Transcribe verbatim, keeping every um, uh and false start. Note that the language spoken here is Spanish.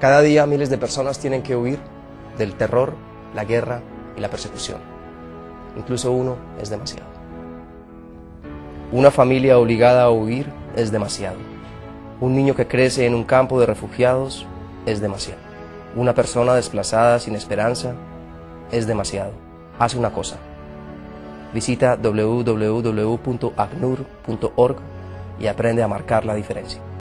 Cada día miles de personas tienen que huir del terror, la guerra y la persecución. Incluso uno es demasiado. Una familia obligada a huir es demasiado. Un niño que crece en un campo de refugiados es demasiado. Una persona desplazada sin esperanza es demasiado. Haz una cosa. Visita w w w punto acnur punto org y aprende a marcar la diferencia.